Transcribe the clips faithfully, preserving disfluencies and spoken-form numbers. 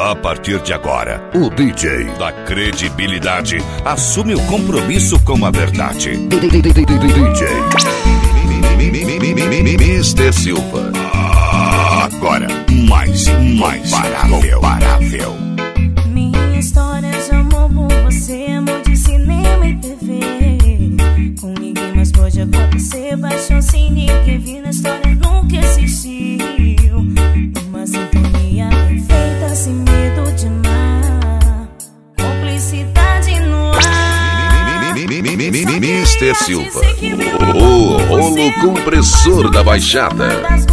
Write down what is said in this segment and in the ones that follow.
A partir de agora, o D J da credibilidade assume o compromisso com a verdade. D J mister Silva. Agora, mais, mais parável, parável. Minha história de amor por você, amor de cinema e T V. Com ninguém mais pode acontecer, paixão sem ninguém vi na história nunca existiu. Uma sintonia perfeita, sem medo de amar, cumplicidade no ar. mister Silva, o rolo compressor da Baixada.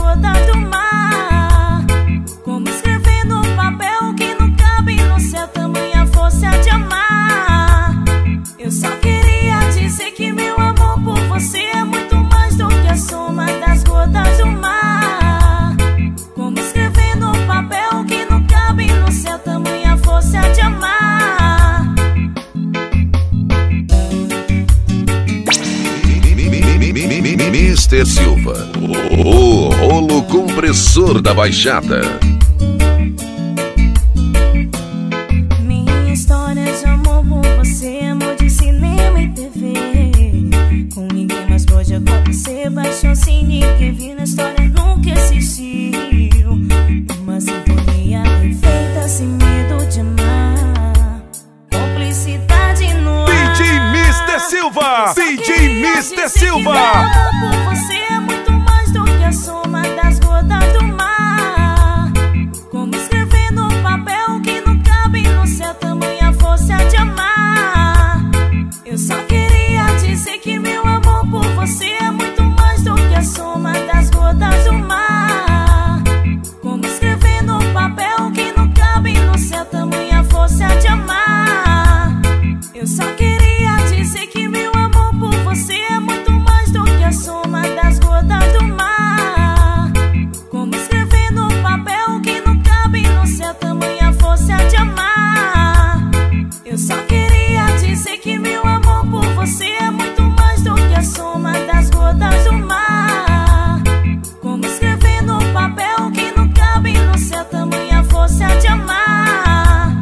Como escrever no papel que não cabe no céu, tamanha força de amar. Eu só queria dizer que meu amor por você é muito mais do que a soma das gotas do mar. Como escrever no papel que não cabe no céu, tamanha força de amar. mister Silva, o rolo compressor da Baixada. Minha história de amor por você, amor de cinema e T V. Com ninguém mais pode acontecer, paixão sem ninguém vi na história nunca existiu. Uma sintonia perfeita, sem medo de amar, cumplicidade no ar. D J mister Silva, D J mister Silva. Meu amor por você é muito mais do que a soma das gotas do mar. Como escrever no papel que não cabe no céu, tamanha força de amar. Eu só queria dizer que meu amor por você é muito mais do que a soma das gotas do mar. Como escrever no papel que não cabe no céu, tamanha força de amar. Eu só queria dizer que meu amor por você é muito mais do que a soma das gotas do mar. Como escrever no papel que não cabe no céu, tamanha força de amar. Eu só queria dizer que meu amor por você é muito mais do que a soma das gotas do mar. Como escrever no papel que não cabe no céu, tamanha força de amar.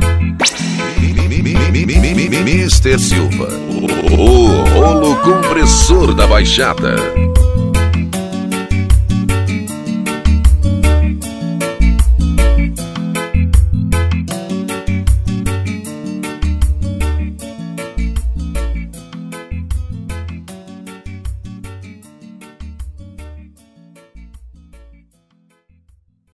mister Silva, o rolo compressor da Baixada.